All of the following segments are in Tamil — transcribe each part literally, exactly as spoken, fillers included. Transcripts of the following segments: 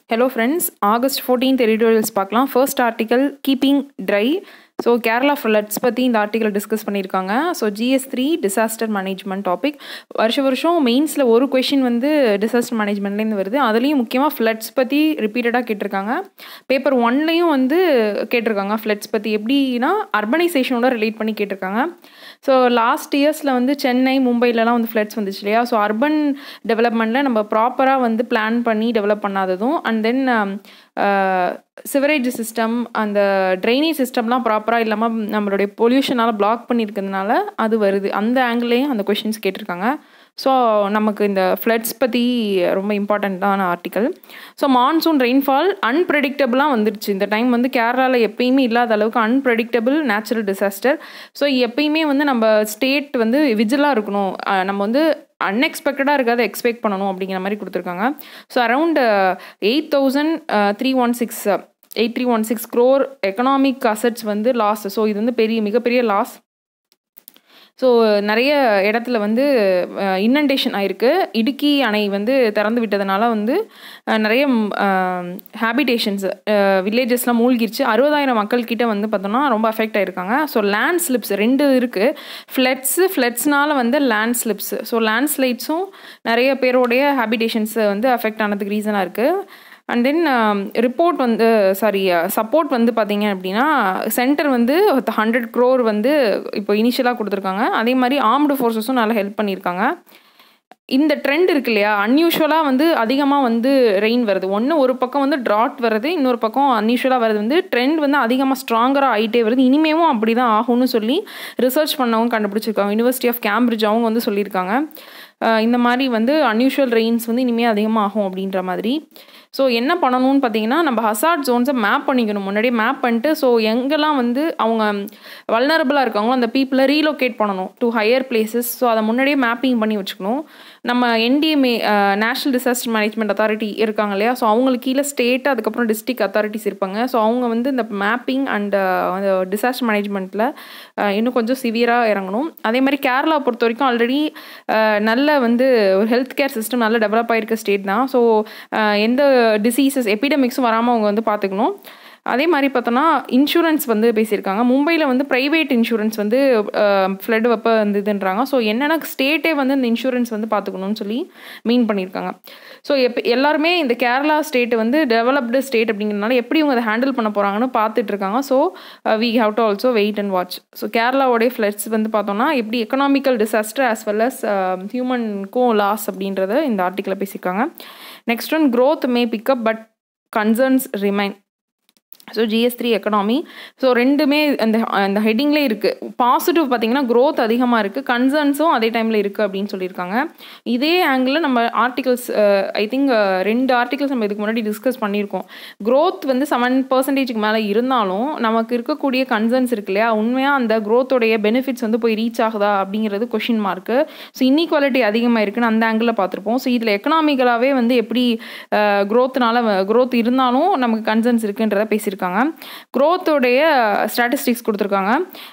Hello friends, August fourteenth editorials பார்க்கலாம். First article, keeping dry. So Kerala floods பற்றி இந்த ஆர்டிக்கல் டிஸ்கஸ் பண்ணியிருக்காங்க. So GS three disaster management topic. வருஷ வருஷம் மெயின்ஸில் ஒரு கொஷின் வந்து டிசாஸ்டர் மேனேஜ்மெண்ட்லேருந்து வருது. அதுலேயும் முக்கியமாக ஃப்ளட்ஸ் பற்றி ரிப்பீட்டடாக கேட்டிருக்காங்க. பேப்பர் ஒன்லேயும் வந்து கேட்டிருக்காங்க ஃப்ளட்ஸ் பற்றி. எப்படின்னா அர்பனைசேஷனோட ரிலேட் பண்ணி கேட்டிருக்காங்க. ஸோ லாஸ்ட் இயர்ஸில் வந்து சென்னை மும்பைலலாம் வந்து ஃப்ளட்ஸ் வந்துச்சு இல்லையா. ஸோ அர்பன் டெவலப்மெண்ட்டில் நம்ம ப்ராப்பராக வந்து பிளான் பண்ணி டெவலப் பண்ணாததும் அண்ட் தென் சிவரேஜ் சிஸ்டம் அந்த ட்ரைனேஜ் சிஸ்டம்லாம் ப்ராப்பராக இல்லாமல் நம்மளுடைய பொல்யூஷனால் பிளாக் பண்ணியிருக்கிறதுனால அது வருது. அந்த ஆங்கிள்லேயும் அந்த கொஷின்ஸ் கேட்டிருக்காங்க. ஸோ நமக்கு இந்த ஃப்ளட்ஸ் பற்றி ரொம்ப இம்பார்ட்டண்ட்டான ஆர்டிக்கல். ஸோ மான்சூன் ரெயின்ஃபால் அன்பிரடிக்டபுளாக வந்துருச்சு. இந்த டைம் வந்து கேரளாவில் எப்பயுமே இல்லாத அளவுக்கு அன்பிரடிக்டபிள் நேச்சுரல் டிசாஸ்டர். ஸோ எப்பயுமே வந்து நம்ம ஸ்டேட் வந்து விஜிலாக இருக்கணும். நம்ம வந்து அன்எக்ஸ்பெக்டடாக இருக்காது எக்ஸ்பெக்ட் பண்ணணும் அப்படிங்கிற மாதிரி கொடுத்துருக்காங்க. So around eight thousand three one six eight three one six crore economic assets வந்து லாஸ். ஸோ இது வந்து பெரிய மிகப்பெரிய லாஸ். ஸோ நிறைய இடத்துல வந்து இன்னண்டேஷன் ஆயிருக்கு. இடுக்கி அணை வந்து திறந்து விட்டதுனால வந்து நிறைய ஹேபிடேஷன்ஸ் வில்லேஜஸ்லாம் மூழ்கிருச்சு. அறுபதாயிரம் மக்கள்கிட்ட வந்து பார்த்தோம்னா ரொம்ப அஃபெக்ட் ஆகிருக்காங்க. ஸோ லேண்ட் ஸ்லிப்ஸ் ரெண்டு இருக்குது. ஃப்ளட்ஸு ஃப்ளட்ஸ்னால வந்து லேண்ட் ஸ்லிப்ஸ். ஸோ லேண்ட் ஸ்லைட்ஸும் நிறைய பேருடைய ஹேபிடேஷன்ஸை வந்து அஃபெக்ட் ஆனதுக்கு ரீசனாக இருக்குது. அண்ட் தென் ரிப்போர்ட் வந்து சாரி சப்போர்ட் வந்து பார்த்தீங்க அப்படின்னா சென்டர் வந்து ஹண்ட்ரட் க்ரோர் வந்து இப்போ இனிஷியலாக கொடுத்துருக்காங்க. அதே மாதிரி ஆர்ம்டு ஃபோர்ஸஸும் நல்லா ஹெல்ப் பண்ணியிருக்காங்க. இந்த ட்ரெண்ட் இருக்கு இல்லையா, அன்யூஷுவலாக வந்து அதிகமாக வந்து ரெயின் வருது. ஒன்று ஒரு பக்கம் வந்து ட்ராட் வருது, இன்னொரு பக்கம் அன்யூஷுவலாக வருது. வந்து ட்ரெண்ட் வந்து அதிகமாக ஸ்ட்ராங்கராக ஆகிட்டே வருது. இனிமேவும் அப்படி தான் ஆகும்னு சொல்லி ரிசர்ச் பண்ணவங்க கண்டுபிடிச்சிருக்காங்க. யூனிவர்சிட்டி ஆஃப் கேம்பிரிட்ஜ் அவங்க வந்து சொல்லியிருக்காங்க இந்த மாதிரி வந்து அன்யூஷுவல் ரெயின்ஸ் வந்து இனிமேல் அதிகமாக ஆகும் அப்படின்ற மாதிரி. ஸோ என்ன பண்ணணும்னு பார்த்தீங்கன்னா நம்ம ஹசார்ட் ஜோன்ஸை மேப் பண்ணிக்கணும். முன்னாடியே மேப் பண்ணிட்டு ஸோ எங்கெல்லாம் வந்து அவங்க வல்னரபிளாக இருக்காங்களோ அந்த பீப்புளை ரீலோகேட் பண்ணணும் டு ஹையர் பிளேசஸ். ஸோ அதை முன்னாடியே மேப்பிங் பண்ணி வச்சுக்கணும். நம்ம NDMA national disaster management authority இருக்காங்க இல்லையா. ஸோ அவங்களுக்கு கீழே ஸ்டேட் அதுக்கப்புறம் டிஸ்ட்ரிக்ட் அத்தாரிட்டிஸ் இருப்பாங்க. ஸோ அவங்க வந்து இந்த மேப்பிங் அண்ட் டிசாஸ்டர் மேனேஜ்மெண்ட்டில் இன்னும் கொஞ்சம் சிவியராக இறங்கணும். அதே மாதிரி கேரளா பொறுத்த வரைக்கும் ஆல்ரெடி நல்ல வந்து ஒரு ஹெல்த் கேர் சிஸ்டம் நல்லா டெவலப் ஆகிருக்க ஸ்டேட் தான். ஸோ எந்த டிசீசஸ் எபிடமிக்ஸும் வராமல் அவங்க வந்து பார்த்துக்கணும். அதே மாதிரி பார்த்தோன்னா இன்சூரன்ஸ் வந்து பேசியிருக்காங்க. மும்பையில் வந்து ப்ரைவேட் இன்சூரன்ஸ் வந்து ஃப்ளட் வெப்ப வந்ததுன்றாங்க. ஸோ என்னென்னா ஸ்டேட்டே வந்து இந்த இன்சூரன்ஸ் வந்து பார்த்துக்கணும்னு சொல்லி மீன் பண்ணியிருக்காங்க. ஸோ எப் எல்லாருமே இந்த கேரளா ஸ்டேட் வந்து டெவலப்டு ஸ்டேட் அப்படிங்கிறதுனால எப்படி இவங்க அதை ஹேண்டில் பண்ண போகிறாங்கன்னு பார்த்துட்டு இருக்காங்க. So we have to also wait and watch. So கேரளாவோடைய ஃப்ளட்ஸ் வந்து பார்த்தோன்னா எப்படி economical disaster as well as ஹியூமனுக்கும் லாஸ் அப்படின்றத இந்த ஆர்டிக்கில் பேசியிருக்காங்க. Next one, growth may pick up but concerns remain. So GS three economy. So ரெண்டுமே அந்த அந்த ஹெட்டிங்லேயே இருக்குது. பாசிட்டிவ் பார்த்தீங்கன்னா க்ரோத் அதிகமாக இருக்குது, கன்சர்ன்ஸும் அதே டைமில் இருக்குது அப்படின்னு சொல்லியிருக்காங்க. இதே ஆங்கிளில் நம்ம ஆர்டிகல்ஸ் ஐ திங்க் ரெண்டு ஆர்டிகல்ஸ் நம்ம இதுக்கு முன்னாடி டிஸ்கஸ் பண்ணியிருக்கோம். க்ரோத் வந்து செவன் பர்சன்டேஜுக்கு மேலே இருந்தாலும் நமக்கு இருக்கக்கூடிய கன்சர்ன்ஸ் இருக்கு இல்லையா, உண்மையாக அந்த க்ரோத்தோடைய பெனிஃபிட்ஸ் வந்து போய் ரீச் ஆகுதா அப்படிங்கிறது கொஷின் மார்க்கு. ஸோ இன்இக்வாலிட்டி அதிகமாக இருக்குன்னு அந்த ஆங்கிளில் பார்த்துருப்போம். ஸோ இதில் எக்கனாமிக்கலாகவே வந்து எப்படி க்ரோத்னால க்ரோத் இருந்தாலும் நமக்கு கன்சர்ன்ஸ் இருக்குன்றத பேசியிருக்காங்க. க்ரோத்தோடைய ஸ்டாட்டிஸ்டிக்ஸ் கொடுத்துருக்காங்க.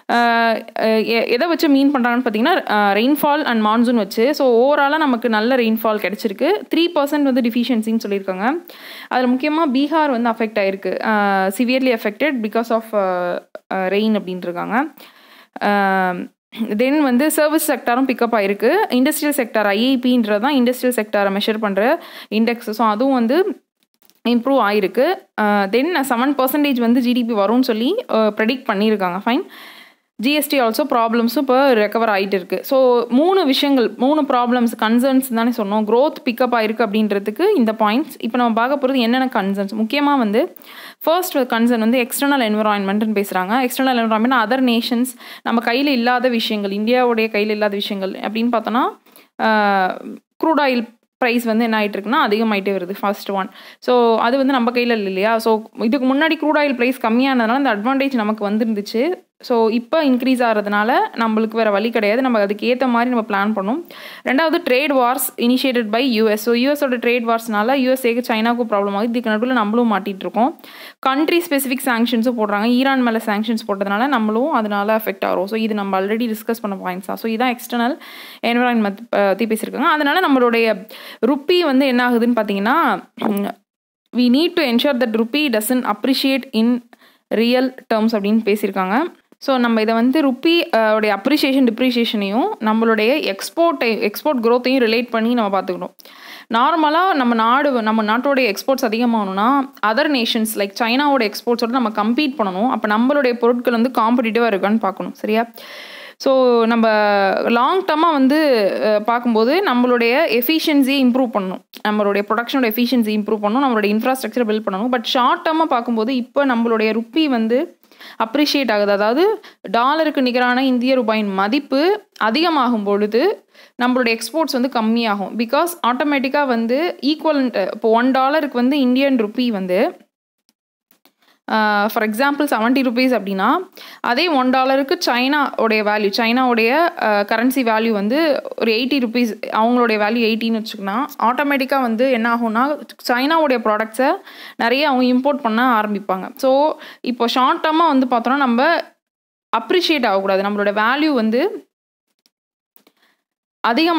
எதை வச்சு மீன் பண்ணுறாங்கன்னு பார்த்தீங்கன்னா ரெயின்ஃபால் அண்ட் மான்சூன் வச்சு. ஸோ ஓவராலாக நமக்கு நல்ல ரெயின்ஃபால் கிடச்சிருக்கு. த்ரீ பர்சன்ட் வந்து டிஃபிஷியன்சின்னு சொல்லியிருக்காங்க. அதில் முக்கியமாக பீகார் வந்து அஃபெக்ட் ஆகிருக்கு, severely affected because of rain அப்படின்ட்டுருக்காங்க. தென் வந்து சர்வீஸ் செக்டாரும் பிக்கப் ஆகிருக்கு. இண்டஸ்ட்ரியல் செக்டார் ஐஐபின்றது தான் இண்டஸ்ட்ரியல் செக்டாரை மெஷர் பண்ணுற இண்டெக்ஸ். ஸோ அதுவும் வந்து இம்ப்ரூவ் ஆகிருக்கு. தென் செவன் பர்சன்டேஜ் வந்து ஜிடிபி வரும்னு சொல்லி ப்ரெடிக்ட் பண்ணியிருக்காங்க. ஃபைன். ஜிஎஸ்டி ஆல்சோ ப்ராப்ளம்ஸும் இப்போ ரெக்கவர் ஆகிட்டு இருக்குது. ஸோ மூணு விஷயங்கள், மூணு ப்ராப்ளம்ஸ் கன்சர்ன்ஸ் தானே சொன்னோம். க்ரோத் பிக்கப் ஆகிருக்கு அப்படின்றதுக்கு இந்த பாயிண்ட்ஸ். இப்போ நம்ம பார்க்க போகிறது என்னென்ன கன்சர்ன்ஸ். முக்கியமாக வந்து ஃபர்ஸ்ட் கன்சர்ன் வந்து எக்ஸ்டர்னல் என்விரான்மெண்ட்னு பேசுகிறாங்க. எக்ஸ்டர்னல் என்விரான்மெண்ட் அதர் நேஷன்ஸ், நம்ம கையில் இல்லாத விஷயங்கள், இந்தியாவுடைய கையில் இல்லாத விஷயங்கள் அப்படின்னு பார்த்தோன்னா க்ரூட் ஆயில் ப்ரைஸ் வந்து என்ன ஆகிட்டு இருக்குன்னா அதிகமாகிட்டே வருது. First one. ஸோ அது வந்து நம்ம கையில் இல்லை இல்லையா. ஸோ இதுக்கு முன்னாடி க்ரூட் ஆயில் ப்ரைஸ் கம்மியானதுனால இந்த அட்வான்டேஜ் நமக்கு வந்துருந்துச்சு. ஸோ இப்போ இன்க்ரீஸ் ஆகிறதுனால நம்மளுக்கு வேறு வழி கிடையாது, நம்ம அதுக்கு ஏற்ற மாதிரி நம்ம பிளான் பண்ணோம். ரெண்டாவது, trade wars initiated by US. So யூஎஸோட ட்ரேட் வார்ஸ்னால யூஎஸ்ஏக்கு சைனாவுக்கும் ப்ராப்ளம் ஆகுது. இதுக்கு நடுவில் நம்மளும் மாட்டிகிட்டு இருக்கோம். கண்ட்ரி ஸ்பெசிஃபிக் சாங்ஷன்ஸும் போடுறாங்க. ஈரான் மேலே சாங்ஷன்ஸ் போட்டதுனால நம்மளும் அதனால அஃபெக்ட் ஆகிறோம். ஸோ இது நம்ம ஆல்ரெடி டிஸ்கஸ் பண்ண பாயிண்ட்ஸ் தான். ஸோ இதுதான் எக்ஸ்டர்னல் என்விரான்மெண்ட் பற்றி பேசியிருக்காங்க. அதனால் நம்மளுடைய ருப்பி வந்து என்ன ஆகுதுன்னு பார்த்தீங்கன்னா we need to ensure that rupee doesn't appreciate in real terms அப்படின்னு பேசியிருக்காங்க. ஸோ நம்ம இதை வந்து ருப்பி உடைய அப்ரிஷியேஷன் டிப்ரிஷியேஷனையும் நம்மளுடைய எக்ஸ்போர்ட்டை எக்ஸ்போர்ட் க்ரோத்தையும் ரிலேட் பண்ணி நம்ம பார்த்துக்கணும். நார்மலாக நம்ம நாடு நம்ம நாட்டோடைய எக்ஸ்போர்ட்ஸ் அதிகமாகணும்னா அதர் நேஷன்ஸ் லைக் சைனாவோட எக்ஸ்போர்ட்ஸோட நம்ம கம்பீட் பண்ணணும். அப்போ நம்மளுடைய பொருட்கள் வந்து காம்படிட்டிவாக இருக்கான்னு பார்க்கணும். சரியா? ஸோ நம்ம லாங் டர்மாக வந்து பார்க்கும்போது நம்மளுடைய எஃபிஷியன்சியை இம்ப்ரூவ் பண்ணணும், நம்மளுடைய ப்ரொடக்ஷனோட எஃபிஷியன்சி இம்ப்ரூவ் பண்ணணும், நம்மளுடைய இன்ஃப்ராஸ்ட்ரக்சரை பில்ட் பண்ணணும். பட் ஷார்ட் டர்மாக பார்க்கும்போது இப்போ நம்மளுடைய ருப்பி வந்து அப்ரிஷியேட் ஆகுது. அதாவது டாலருக்கு நிகரான இந்திய ரூபாயின் மதிப்பு அதிகமாகும் பொழுது நம்மளுடைய எக்ஸ்போர்ட்ஸ் வந்து கம்மியாகும். பிகாஸ் ஆட்டோமேட்டிக்காக வந்து ஈக்குவலண்ட் இப்போ ஒன் டாலருக்கு வந்து இந்தியன் ருப்பி வந்து ஃபார் எக்ஸாம்பிள் செவன்ட்டி ருபீஸ் அப்படின்னா அதே ஒன் டாலருக்கு சைனாவுடைய வேல்யூ சைனாவுடைய கரன்சி வேல்யூ வந்து ஒரு எயிட்டி ருபீஸ், அவங்களுடைய வேல்யூ எயிட்டின்னு வச்சுக்கோன்னா ஆட்டோமேட்டிக்காக வந்து என்ன ஆகும்னா சைனாவுடைய ப்ராடக்ட்ஸை நிறைய அவங்க இம்போர்ட் பண்ண ஆரம்பிப்பாங்க. ஸோ இப்போ ஷார்ட் டர்மாக வந்து பார்த்தோன்னா நம்ம அப்ரிஷியேட் ஆகக்கூடாது, நம்மளோட வேல்யூ வந்து அதிகம்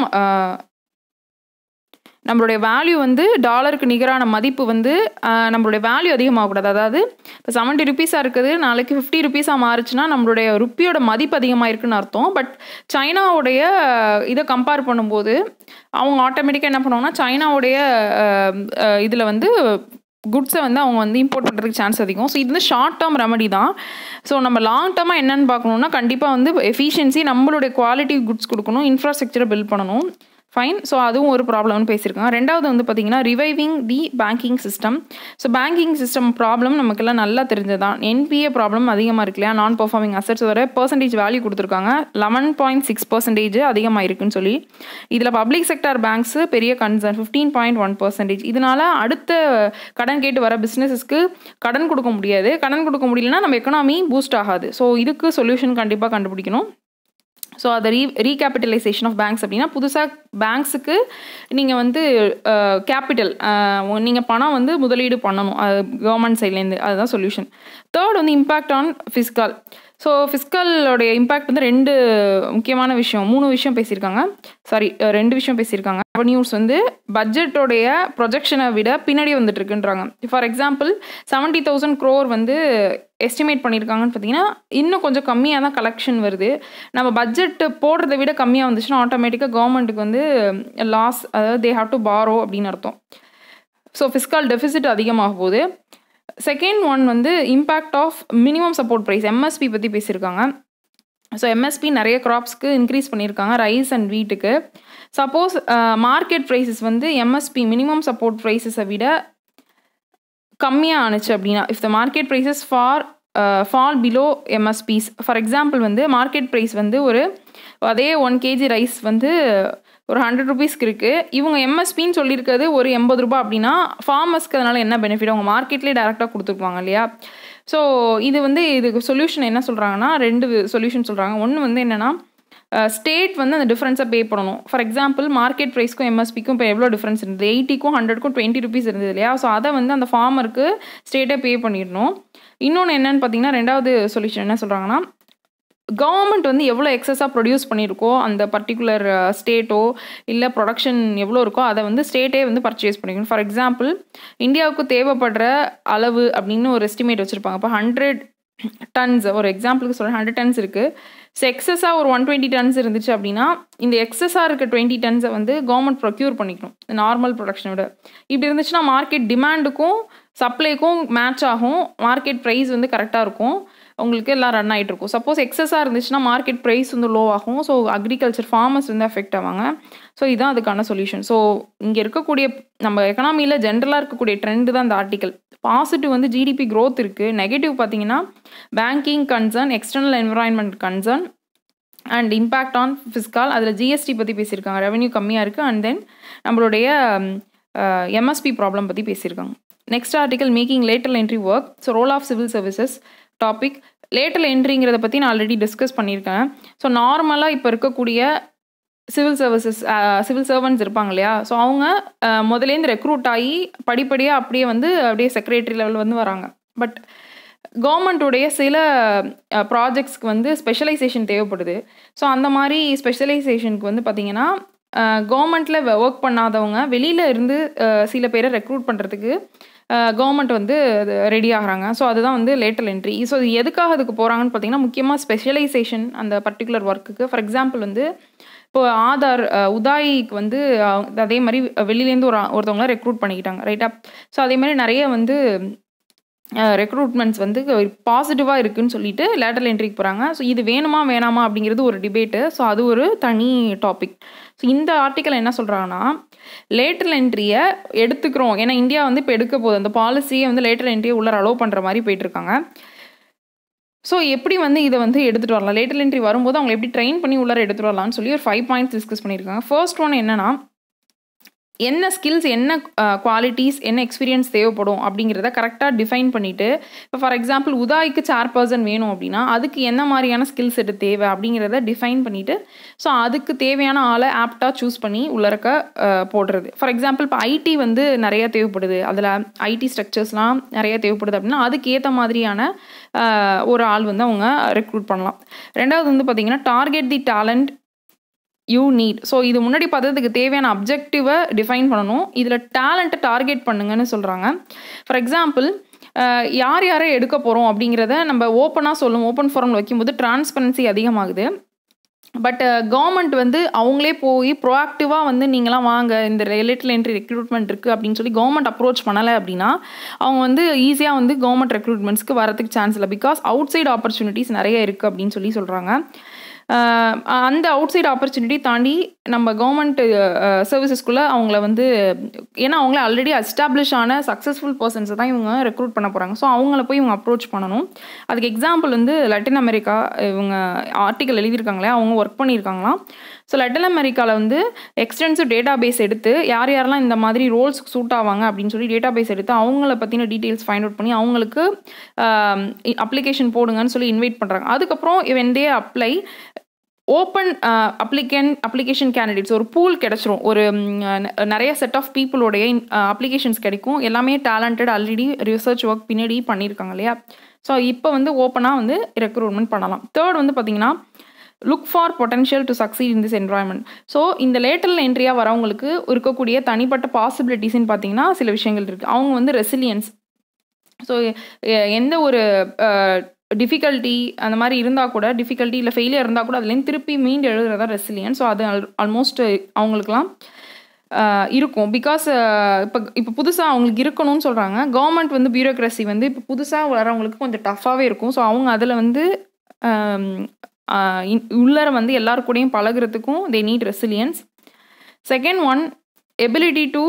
நம்மளுடைய வேல்யூ வந்து டாலருக்கு நிகரான மதிப்பு வந்து நம்மளுடைய வேல்யூ அதிகமாகக்கூடாது. அதாவது இப்போ செவன்ட்டி ருபீஸாக இருக்குது நாளைக்கு ஃபிஃப்டி ருபீஸாக மாறுச்சுன்னா நம்மளுடைய ருப்பியோட மதிப்பு அதிகமாக இருக்குன்னு அர்த்தம். பட் சைனாவுடைய இதை கம்பேர் பண்ணும்போது அவங்க ஆட்டோமேட்டிக்காக என்ன பண்ணுவாங்கன்னா சைனாவுடைய இதில் வந்து குட்ஸை வந்து அவங்க வந்து இம்போர்ட் பண்ணுறதுக்கு சான்ஸ் அதிகம். ஸோ இது வந்து ஷார்ட் டேர்ம் ரெமடி தான். ஸோ நம்ம லாங் டேர்மாக என்னென்னு பார்க்கணுன்னா கண்டிப்பாக வந்து எஃபிஷியன்சி நம்மளுடைய குவாலிட்டி குட்ஸ் கொடுக்கணும், இன்ஃப்ராஸ்ட்ரக்சரை பில்ட் பண்ணணும். ஃபைன். ஸோ அதுவும் ஒரு ப்ராப்ளம்னு பேசியிருக்காங்க. ரெண்டாவது வந்து பார்த்திங்கன்னா reviving the banking system. So banking system problem நமக்கெல்லாம் நல்லா தெரிஞ்சதான். என்பிஏ ப்ராப்ளம் அதிகமாக இருக்கு இல்லையா, நான் பெர்ஃபார்மிங் அசட்ஸ் வர பர்சன்டேஜ் வேல்யூ கொடுத்துருக்காங்க லெவன் பாயிண்ட் சிக்ஸ் பர்சன்டேஜ் அதிகமாக இருக்குன்னு சொல்லி. இதில் பப்ளிக் செக்டார் பேங்க்ஸு பெரிய concern fifteen point one percentage. இதனால் அடுத்த கடன் கேட்டு வர பிஸ்னஸஸ்க்கு கடன் கொடுக்க முடியாது. கடன் கொடுக்க முடியலன்னா நம்ம எக்கனாமி பூஸ்ட் ஆகாது. ஸோ இதுக்கு சொல்யூஷன் கண்டிப்பாக கண்டுபிடிக்கணும். ஸோ அதை ரீ ரீகேபிட்டலைசேஷன் ஆஃப் பேங்க்ஸ் அப்படின்னா புதுசாக பேங்க்ஸுக்கு நீங்கள் வந்து கேபிட்டல் நீங்கள் பணம் வந்து முதலீடு பண்ணணும் கவர்மெண்ட் சைட்லேருந்து, அதுதான் சொல்யூஷன். தேர்ட் வந்து இம்பேக்ட் ஆன் ஃபிஸ்கால். ஸோ ஃபிஸ்கலோடைய இம்பேக்ட் வந்து ரெண்டு முக்கியமான விஷயம் மூணு விஷயம் பேசியிருக்காங்க சாரி ரெண்டு விஷயம் பேசியிருக்காங்க. ரெவன்யூஸ் வந்து பட்ஜெட்டோடைய ப்ரொஜெக்ஷனை விட பின்னாடி வந்துட்டு இருக்குன்றாங்க. For example seventy thousand crore வந்து எஸ்டிமேட் பண்ணியிருக்காங்கன்னு பார்த்தீங்கன்னா இன்னும் கொஞ்சம் கம்மியாக தான் கலெக்ஷன் வருது. நம்ம பட்ஜெட் போடுறதை விட கம்மியாக வந்துச்சுன்னா ஆட்டோமேட்டிக்காக கவர்மெண்ட்டுக்கு வந்து லாஸ், அதாவது தே ஹாவ் டு பாரோ அப்படின்னு அர்த்தம். ஸோ ஃபிஸ்கல் டெஃபிசிட் அதிகமாக போகுது. செகண்ட் ஒன் வந்து impact of minimum support price MSP பற்றி பேசியிருக்காங்க. ஸோ எம்எஸ்பி நிறைய க்ராப்ஸ்க்கு இன்க்ரீஸ் பண்ணியிருக்காங்க, ரைஸ் அண்ட் வீட்டுக்கு. சப்போஸ் மார்க்கெட் ப்ரைஸஸ் வந்து எம்எஸ்பி மினிமம் சப்போர்ட் ப்ரைஸஸை விட கம்மியாக ஆணுச்சு அப்படின்னா if the market prices for fall below MSPs, for example வந்து மார்க்கெட் ப்ரைஸ் வந்து ஒரு அதே ஒன் கேஜி ரைஸ் வந்து ஒரு ஹண்ட்ரட் ருபீஸ்க்கு இருக்குது, இவங்க எம்எஸ்பின்னு சொல்லியிருக்கிறது ஒரு எண்பது ரூபா அப்படின்னா ஃபார்மர்ஸ்க்கு அதனால் என்ன பெனிஃபிட், அவங்க மார்க்கெட்லேயே டேரெக்டாக கொடுத்துருப்பாங்க இல்லையா. ஸோ இது வந்து இதுக்கு சொல்யூஷன் என்ன சொல்கிறாங்கன்னா ரெண்டு சொல்யூஷன் சொல்கிறாங்க. ஒன்று வந்து என்னென்னா ஸ்டேட் வந்து அந்த டிஃப்ரென்ஸை பே பண்ணணும். ஃபார் எக்ஸாம்பிள் மார்க்கெட் ப்ரைஸ்க்கும் எம்எஸ்பிக்கும் இப்போ எவ்வளோ டிஃப்ரென்ஸ் இருந்தது, எயிட்டிக்கும் ஹண்ட்ரட்க்கும் டுவெண்ட்டி ருபீஸ் இருந்தது இல்லையா. ஸோ அதை வந்து அந்த ஃபார்மருக்கு ஸ்டேட்டே பே பண்ணிடணும். இன்னொன்று என்னென்னு பார்த்தீங்கன்னா ரெண்டாவது சொல்யூஷன் என்ன சொல்கிறாங்கன்னா கவர்மெண்ட் வந்து எவ்வளோ எக்ஸஸாக ப்ரொடியூஸ் பண்ணியிருக்கோ அந்த பர்டிகுலர் ஸ்டேட்டோ இல்லை ப்ரொடக்ஷன் எவ்வளோ இருக்கோ அதை வந்து ஸ்டேட்டே வந்து பர்ச்சேஸ் பண்ணிக்கணும். ஃபார் எக்ஸாம்பிள் இந்தியாவுக்கு தேவைப்படுற அளவு அப்படின்னு ஒரு எஸ்டிமேட் வச்சுருப்பாங்க. இப்போ ஹண்ட்ரட் டன்ஸ் ஒரு எக்ஸாம்பிளுக்கு சொல்கிறேன், ஹண்ட்ரட் டன்ஸ் இருக்குது. ஸோ எக்ஸஸாக ஒரு ஒன் டுவெண்ட்டி டன்ஸ் இருந்துச்சு அப்படின்னா இந்த எக்ஸஸாக இருக்க டுவெண்ட்டி டன்ஸை வந்து கவர்மெண்ட் ப்ரொக்யூர் பண்ணிக்கணும் நார்மல் ப்ரொடக்ஷனை விட. இப்படி இருந்துச்சுன்னா மார்க்கெட் டிமாண்டுக்கும் சப்ளைக்கும் மேட்ச் ஆகும், மார்க்கெட் ப்ரைஸ் வந்து கரெக்டாக இருக்கும், உங்களுக்கு எல்லாம் ரன் ஆகிட்டு இருக்கும். சப்போஸ் எக்ஸஸாக இருந்துச்சுன்னா மார்க்கெட் ப்ரைஸ் வந்து லோ ஆகும், ஸோ அக்ரிகல்ச்சர் ஃபார்மர்ஸ் வந்து அஃபெக்ட் ஆவாங்க. ஸோ இதுதான் அதுக்கான சொல்யூஷன். ஸோ இங்கே இருக்கக்கூடிய நம்ம எக்கனாமியில் ஜென்ரலாக இருக்கக்கூடிய ட்ரெண்டு தான் இந்த ஆர்டிக்கல். பாசிட்டிவ் வந்து ஜிடிபி க்ரோத் இருக்குது, நெகட்டிவ் பார்த்தீங்கன்னா banking concern, external environment concern and impact on fiscal. அதில் ஜிஎஸ்டி பற்றி பேசியிருக்காங்க, ரெவன்யூ கம்மியாக இருக்குது. அண்ட் தென் நம்மளுடைய எம்எஸ்பி ப்ராப்ளம் பற்றி பேசியிருக்காங்க. Next article making lateral entry work. So role of civil services topic. Lateral என்ட்ரிங்கிறத பற்றி நான் ஆல்ரெடி டிஸ்கஸ் பண்ணியிருக்கேன். ஸோ நார்மலாக இப்போ இருக்கக்கூடிய சிவில் சர்வீசஸ் சிவில் சர்வன்ட்ஸ் இருப்பாங்க இல்லையா, ஸோ அவங்க முதலேருந்து ரெக்ரூட் ஆகி படிப்படியாக அப்படியே வந்து அப்படியே செக்ரட்டரி லெவல் வந்து வராங்க. பட் கவர்மெண்ட்டுடைய சில ப்ராஜெக்ட்ஸ்க்கு வந்து ஸ்பெஷலைசேஷன் தேவைப்படுது. ஸோ அந்த மாதிரி ஸ்பெஷலைசேஷனுக்கு வந்து பார்த்திங்கன்னா கவர்மெண்ட்டில் ஒர்க் பண்ணாதவங்க வெளியில் இருந்து சில பேரை ரெக்ரூட் பண்ணுறதுக்கு கவர்மெண்ட் வந்து ரெடி ஆகிறாங்க. ஸோ அதுதான் வந்து லேட்டரல் என்ட்ரி. ஸோ இது எதுக்காக அதுக்கு போகிறாங்கன்னு பார்த்தீங்கன்னா, முக்கியமாக ஸ்பெஷலைசேஷன் அந்த பர்டிகுலர் ஒர்க்குக்கு. ஃபார் எக்ஸாம்பிள் வந்து இப்போ ஆதார் உதாய்க்கு வந்து அதே மாதிரி வெளியிலேருந்து ஒரு ஒருத்தவங்கள ரெக்ரூட் பண்ணிக்கிட்டாங்க, ரைட்டா? ஸோ அதே மாதிரி நிறைய வந்து ரெக்ரூட்மெண்ட்ஸ் வந்து பாசிட்டிவாக இருக்குதுன்னு சொல்லிட்டு லேட்டரல் என்ட்ரிக்கு போகிறாங்க. ஸோ இது வேணுமா வேணாமா அப்படிங்கிறது ஒரு டிபேட்டு. ஸோ அது ஒரு தனி டாபிக். ஸோ இந்த ஆர்டிக்கல் என்ன சொல்கிறாங்கன்னா, லேட்டரல் என்ட்ரியை எடுத்துக்கிறோம், ஏன்னா இந்தியா வந்து இப்போ எடுக்க போகுது, அந்த பாலிசியை வந்து லேட்டரல் என்ட்ரியை உள்ளே அலோவ் பண்ணுற மாதிரி போயிட்டுருக்காங்க. ஸோ எப்படி வந்து இதை வந்து எடுத்துகிட்டு வரலாம், லேட்டரல் என்ட்ரி வரும்போது அவங்க எப்படி ட்ரெயின் பண்ணி உள்ளார எடுத்துகிட்டு வரலாம்னு சொல்லி ஒரு ஃபைவ் பாயிண்ட்ஸ் டிஸ்கஸ் பண்ணியிருக்காங்க. ஃபர்ஸ்ட் ஒன் என்னென்னா, என்ன ஸ்கில்ஸ், என்ன குவாலிட்டிஸ், என்ன எக்ஸ்பீரியன்ஸ் தேவைப்படும் அப்படிங்கிறத கரெக்டாக டிஃபைன் பண்ணிவிட்டு, இப்போ ஃபார் எக்ஸாம்பிள் உதாய்க்கு சேர் பர்சன் வேணும் அப்படின்னா அதுக்கு என்ன மாதிரியான ஸ்கில் செட்டு தேவை அப்படிங்கிறத டிஃபைன் பண்ணிவிட்டு, ஸோ அதுக்கு தேவையான ஆளை ஆப்டாக சூஸ் பண்ணி உள்ளறக்க போடுறது. ஃபார் எக்ஸாம்பிள் இப்போ ஐடி வந்து நிறைய தேவைப்படுது, அதில் ஐடி ஸ்ட்ரக்சர்ஸ்லாம் நிறைய தேவைப்படுது அப்படின்னா அதுக்கு ஏற்ற மாதிரியான ஒரு ஆள் வந்து அவங்க ரெக்ரூட் பண்ணலாம். ரெண்டாவது வந்து பார்த்திங்கன்னா, target the talent you need. So இது முன்னாடி பார்த்ததுக்கு தேவையான அப்ஜெக்டிவை டிஃபைன் பண்ணணும், இதில் டேலண்ட்டை டார்கெட் பண்ணுங்கன்னு சொல்கிறாங்க. ஃபார் எக்ஸாம்பிள் யார் யாரை எடுக்க போகிறோம் அப்படிங்கிறத நம்ம ஓப்பனாக சொல்லும், ஓப்பன் ஃபாரமில் வைக்கும்போது டிரான்ஸ்பரன்சி அதிகமாகுது. பட் கவர்மெண்ட் வந்து அவங்களே போய் ப்ரோஆக்டிவாக வந்து நீங்களாம் வாங்க இந்த லேட்டரல் என்ட்ரி ரெக்ரூட்மெண்ட் இருக்குது அப்படின்னு சொல்லி கவர்மெண்ட் அப்ரோச் பண்ணலை அப்படின்னா அவங்க வந்து ஈஸியாக வந்து கவர்மெண்ட் ரெக்ரூட்மெண்ட்ஸ்க்கு வரதுக்கு சான்ஸ் இல்லை. பிகாஸ் அவுட் சைட் ஆப்பர்ச்சுனிட்டிஸ் நிறைய இருக்குது அப்படின்னு சொல்லி சொல்கிறாங்க. அந்த அவுட் சைட் ஆப்பர்ச்சுனிட்டி தாண்டி நம்ம கவர்மெண்ட் சர்வீசஸ்குள்ளே அவங்கள வந்து, ஏன்னா அவங்கள ஆல்ரெடி எஸ்டாப்ளிஷ் ஆன சக்ஸஸ்ஃபுல் பர்சன்ஸை தான் இவங்க ரெக்ரூட் பண்ண போகிறாங்க. ஸோ அவங்கள போய் இவங்க அப்ரோச் பண்ணணும். அதுக்கு எக்ஸாம்பிள் வந்து லட்டின் அமெரிக்கா, இவங்க ஆர்டிக்கல் எழுதியிருக்காங்களே, அவங்க ஒர்க் பண்ணியிருக்காங்களாம். ஸோ லட்டின் அமெரிக்காவில் வந்து எக்ஸ்டென்சிவ் டேட்டா பேஸ் எடுத்து யார் யாரெல்லாம் இந்த மாதிரி ரோல்ஸ்க்கு சூட் ஆவாங்க அப்படின்னு சொல்லி டேட்டா பேஸ் எடுத்து அவங்கள பற்றின டீட்டெயில்ஸ் ஃபைண்ட் அவுட் பண்ணி அவங்களுக்கு அப்ளிகேஷன் போடுங்கன்னு சொல்லி இன்வைட் பண்ணுறாங்க. அதுக்கப்புறம் வென் தே அப்ளை ஓப்பன் அப்ளிகன் அப்ளிகேஷன் கேண்டிடேட்ஸ் ஒரு பூல் கிடச்சிரும், ஒரு நிறைய செட் ஆஃப் பீப்புளோடைய அப்ளிகேஷன்ஸ் கிடைக்கும், எல்லாமே டேலண்டட், ஆல்ரெடி ரிசர்ச் ஒர்க் பின்னாடி பண்ணியிருக்காங்க இல்லையா. ஸோ இப்போ வந்து ஓப்பனாக வந்து ரெக்ரூட்மெண்ட் பண்ணலாம். தேர்ட் வந்து பார்த்திங்கன்னா, look for potential to succeed in this environment. So இந்த லேட்டரல் என்ட்ரியாக வரவங்களுக்கு இருக்கக்கூடிய தனிப்பட்ட பாசிபிலிட்டிஸ்ன்னு பார்த்தீங்கன்னா சில விஷயங்கள் இருக்குது. அவங்க வந்து ரெசிலியன்ஸ், ஸோ எந்த ஒரு டிஃபிகல்ட்டி அந்த மாதிரி இருந்தால் கூட, டிஃபிகல்ட்டி இல்லை ஃபெயிலியர் இருந்தால் கூட அதுலேருந்து திருப்பி மீண்டு எழுதுறதா ரெசிலியன்ஸ். ஸோ அது ஆல்மோஸ்ட் அவங்களுக்குலாம் இருக்கும். பிகாஸ் இப்போ இப்போ புதுசாக அவங்களுக்கு இருக்கணும்னு சொல்கிறாங்க. கவர்மெண்ட் வந்து பியூரோக்ரஸி வந்து இப்போ புதுசாக வரவங்களுக்கு கொஞ்சம் டஃப்பாகவே இருக்கும். ஸோ அவங்க அதில் வந்து உள்ளர வந்து எல்லாருக்கூடையும் பழகிறதுக்கும் they need resilience. Second one, ability to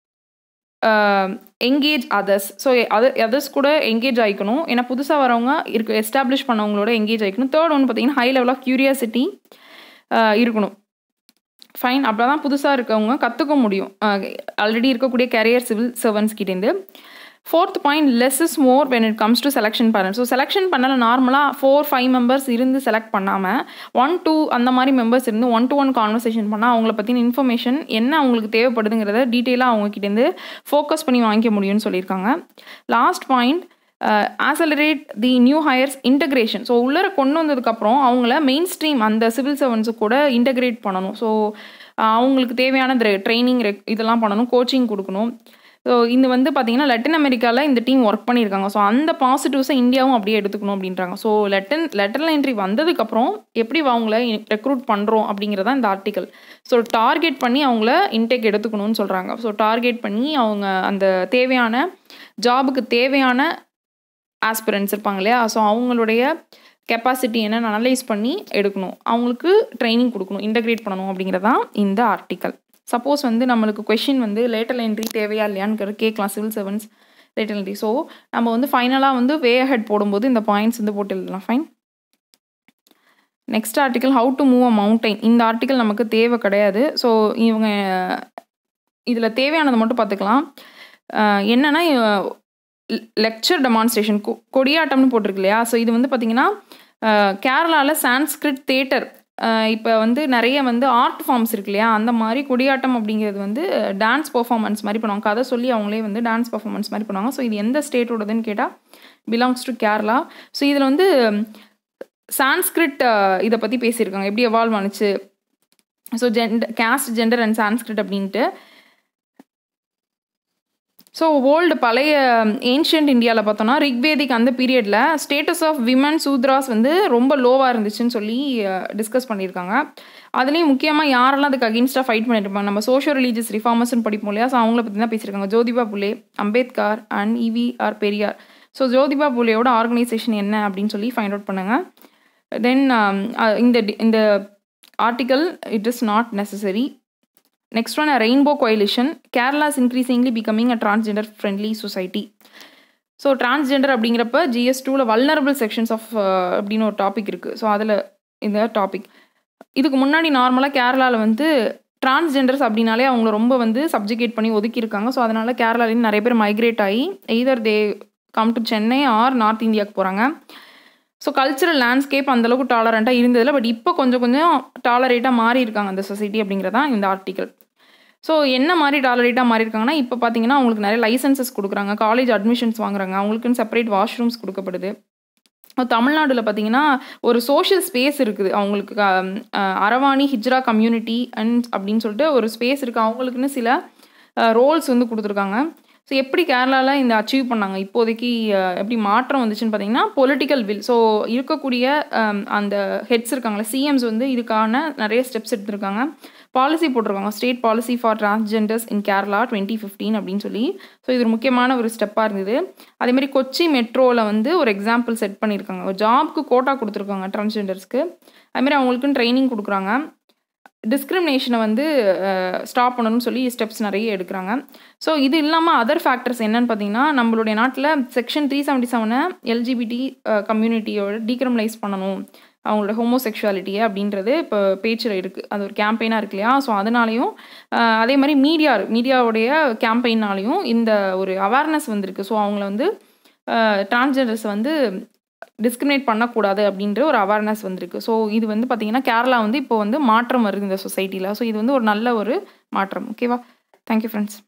engage others. So அது அதர்ஸ் கூட எங்கேஜ் ஆகிக்கணும், ஏன்னா புதுசாக வரவங்க இருக்கு எஸ்டாப்ளிஷ் பண்ணவங்களோட எங்கேஜ் ஆகிக்கணும். தேர்ட் ஒன்று பார்த்தீங்கன்னா, ஹை லெவல் ஆஃப் கியூரியாசிட்டி இருக்கணும். ஃபைன், அப்போ தான் புதுசாக இருக்கவங்க கற்றுக்க முடியும் ஆல்ரெடி இருக்கக்கூடிய கேரியர் சிவில் சர்வன்ஸ் கிட்டேருந்து. Fourth point, less is more when it comes to selection panel. So selection பண்ணல நார்மலாக ஃபோர் ஃபைவ் மெம்பர்ஸ் இருந்து செலக்ட் பண்ணாமல் ஒன் டூ அந்த மாதிரி மெம்பர்ஸ் இருந்து ஒன் டு ஒன் கான்வர்சேஷன் பண்ணால் அவங்கள பற்றின இன்ஃபர்மேஷன் என்ன அவங்களுக்கு தேவைப்படுதுங்கிறத டீட்டெயிலாக அவங்கக்கிட்டேருந்து ஃபோக்கஸ் பண்ணி வாங்கிக்க முடியும்னு சொல்லியிருக்காங்க. Last point, accelerate the new hires integration. So உள்ளர கொண்டு வந்ததுக்கப்புறம் அவங்கள மெயின் ஸ்ட்ரீம் அந்த சிவில் சர்வன்ஸு கூட இன்டகிரேட் பண்ணணும். ஸோ அவங்களுக்கு தேவையான ட்ரைனிங் இதெல்லாம் பண்ணணும், கோச்சிங் கொடுக்கணும். ஸோ இது வந்து பார்த்திங்கன்னா லட்டின் அமெரிக்காவில் இந்த டீம் ஒர்க் பண்ணியிருக்காங்க. ஸோ அந்த பாசிட்டிவ்ஸை இந்தியாவும் அப்படியே எடுத்துக்கணும் அப்படின்றாங்க. ஸோ லெட்டன் லெட்டரல் என்ட்ரி வந்ததுக்கப்புறம் எப்படி அவங்கள ரெக்ரூட் பண்ணுறோம் அப்படிங்கிறதா இந்த ஆர்டிக்கல். ஸோ டார்கெட் பண்ணி அவங்கள இன்டேக் எடுத்துக்கணும்னு சொல்கிறாங்க. ஸோ டார்கெட் பண்ணி அவங்க அந்த தேவையான ஜாபுக்கு தேவையான ஆஸ்பிரன்ஸ் இருப்பாங்க இல்லையா, ஸோ அவங்களுடைய கெப்பாசிட்டி என்னென்னு அனலைஸ் பண்ணி எடுக்கணும், அவங்களுக்கு ட்ரைனிங் கொடுக்கணும், இன்டகிரேட் பண்ணணும் அப்படிங்கிறதான் இந்த ஆர்டிக்கல். சப்போஸ் வந்து நம்மளுக்கு கொஷின் வந்து லேட்டரல் என்ட்ரி தேவையா இல்லையான்னு கேட்கலாம், civil servants lateral entry. So நம்ம வந்து ஃபைனலாக வந்து வே ஹெட் போடும்போது இந்த பாயிண்ட்ஸ் வந்து போட்டு எழுதலாம். Fine. Next article, how to move a mountain. இந்த ஆர்டிக்கல் நமக்கு தேவை கிடையாது. ஸோ இவங்க இதில் தேவையானதை மட்டும் பார்த்துக்கலாம். என்னென்னா லெக்சர் டெமான்ஸ்ட்ரேஷன், கொடியாட்டம்னு போட்டிருக்கு இல்லையா. ஸோ இது வந்து பார்த்திங்கன்னா கேரளாவில் சான்ஸ்கிரிட் தேட்டர், இப்போ வந்து நிறைய வந்து ஆர்ட் ஃபார்ம்ஸ் இருக்கு இல்லையா, அந்த மாதிரி கொடியாட்டம் அப்படிங்கிறது வந்து டான்ஸ் பர்ஃபார்மன்ஸ் மாதிரி பண்ணுவாங்க, கதை சொல்லி அவங்களே வந்து டான்ஸ் பர்ஃபார்மன்ஸ் மாதிரி பண்ணுவாங்க. ஸோ இது எந்த ஸ்டேட்டோடதுன்னு கேட்டால் பிலாங்ஸ் டு கேரளா. ஸோ இதில் வந்து சான்ஸ்கிரிட் இதை பற்றி பேசியிருக்காங்க, எப்படி எவால்வ் ஆனிச்சு ஸோ ஜெண்ட் கேஸ்ட் ஜெண்டர் அண்ட் சான்ஸ்கிரிட் அப்படின்ட்டு. ஸோ ஓல்டு பழைய ஏன்ஷியன்ட் இந்தியாவில் பார்த்தோன்னா ரிக்வேதிக் அந்த பீரியடில் ஸ்டேட்டஸ் ஆஃப் விமன் சூத்ராஸ் வந்து ரொம்ப லோவாக இருந்துச்சுன்னு சொல்லி டிஸ்கஸ் பண்ணியிருக்காங்க. அதுலேயும் முக்கியமாக யாரெல்லாம் அதுக்கு அகெயின்ஸ்டாக ஃபைட் பண்ணியிருப்பாங்க, நம்ம சோஷியோ ரிலீஜியஸ் ரிஃபார்மர்ஸ்னு படிப்போம் இல்லையா, ஸோ அவங்கள பற்றி தான் பேசியிருக்காங்க. Jyotiba Phule, Ambedkar and E V R Periyar. So Jyotiba புலேயோட ஆர்கனைசேஷன் என்ன அப்படின்னு சொல்லி ஃபைண்ட் அவுட் பண்ணுங்கள். தென் இந்த இந்த article it is not necessary. Next one, a rainbow coalition. Kerala is increasingly becoming a transgender friendly society. So transgender அப்படிங்கிறப்ப ஜிஎஸ் டூவில் வல்னரபிள் செக்ஷன்ஸ் ஆஃப் அப்படின்னு ஒரு டாபிக் இருக்குது. ஸோ அதில் இந்த டாபிக் இதுக்கு முன்னாடி நார்மலாக கேரளாவில் வந்து டிரான்ஸ்ஜெண்டர்ஸ் அப்படின்னாலே அவங்கள ரொம்ப வந்து சப்ஜெக்ட் பண்ணி ஒதுக்கியிருக்காங்க. ஸோ அதனால் கேரளாலேருந்து நிறைய பேர் மைக்ரேட் ஆகி either they come to Chennai or north இந்தியாவுக்கு போகிறாங்க. ஸோ கல்ச்சுரல் லேண்ட்ஸ்கேப் அந்தளவுக்கு டாலரண்ட்டாக இருந்ததில்ல, பட் இப்போ கொஞ்சம் கொஞ்சம் டாலரேட்டாக மாறி இருக்காங்க அந்த சொசைட்டி அப்படிங்கிறதான் இந்த ஆர்டிக்கல். ஸோ என்ன மாதிரி டாலரேட்டாக மாறி இருக்காங்கன்னா, இப்போ பார்த்தீங்கன்னா அவங்களுக்கு நிறைய லைசன்சஸ் கொடுக்குறாங்க, காலேஜ் அட்மிஷன்ஸ் வாங்குறாங்க, அவங்களுக்குன்னு செப்பரேட் வாஷ்ரூம்ஸ் கொடுக்கப்படுது. தமிழ்நாடுல பார்த்தீங்கன்னா ஒரு சோஷியல் ஸ்பேஸ் இருக்குது அவங்களுக்கு, அரவாணி ஹிஜ்ரா கம்யூனிட்டி அண்ட் அப்படின்னு சொல்லிட்டு ஒரு ஸ்பேஸ் இருக்குது, அவங்களுக்குன்னு சில ரோல்ஸ் வந்து கொடுத்துருக்காங்க. ஸோ எப்படி கேரளாவில் இந்த அச்சீவ் பண்ணாங்க, இப்போதைக்கு எப்படி மாற்றம் வந்துச்சுன்னு பார்த்தீங்கன்னா பொலிட்டிக்கல் வில். ஸோ இருக்கக்கூடிய அந்த ஹெட்ஸ் இருக்காங்களே சிஎம்ஸ் வந்து இதுக்கான நிறைய ஸ்டெப்ஸ் எடுத்திருக்காங்க, பாலிசி போட்டிருக்காங்க, state policy for transgenders in Kerala twenty fifteen அப்படின்னு சொல்லி. ஸோ இது ஒரு முக்கியமான ஒரு ஸ்டெப்பாக இருந்தது. அதேமாதிரி கொச்சி மெட்ரோவில் வந்து ஒரு எக்ஸாம்பிள் செட் பண்ணியிருக்காங்க, ஒரு ஜாப்க்கு கோட்டா கொடுத்துருக்காங்க டிரான்ஸ்ஜெண்டர்ஸ்க்கு, அதுமாதிரி அவங்களுக்குன்னு ட்ரைனிங் கொடுக்குறாங்க, டிஸ்கிரிமினேஷனை வந்து ஸ்டாப் பண்ணணும்னு சொல்லி ஸ்டெப்ஸ் நிறைய எடுக்கிறாங்க. ஸோ இது இல்லாமல் அதர் ஃபேக்டர்ஸ் என்னன்னு பார்த்தீங்கன்னா, நம்மளுடைய நாட்டில் செக்ஷன் த்ரீ செவன்ட்டி செவனை எல்ஜிபிடி கம்யூனிட்டியோட டீக்ரிமினலைஸ் பண்ணணும், அவங்களோட ஹோமோசெக்ஷுவாலிட்டியை அப்படின்றது இப்போ பேச்சில் இருக்குது, அது ஒரு கேம்பெயினாக இருக்கு இல்லையா. ஸோ அதனாலையும் அதே மாதிரி மீடியா மீடியாவுடைய கேம்பெயினாலையும் இந்த ஒரு அவேர்னஸ் வந்திருக்கு. ஸோ அவங்கள வந்து டிரான்ஸ்ஜெண்டர்ஸ் வந்து டிஸ்கிரிமினேட் பண்ணக்கூடாது அப்படின்ற ஒரு அவேர்னஸ் வந்திருக்கு. ஸோ இது வந்து பார்த்திங்கன்னா கேரளா வந்து இப்போ வந்து மாற்றம் வருது இந்த சொசைட்டியில். ஸோ இது வந்து ஒரு நல்ல ஒரு மாற்றம். ஓகேவா? Thank you friends.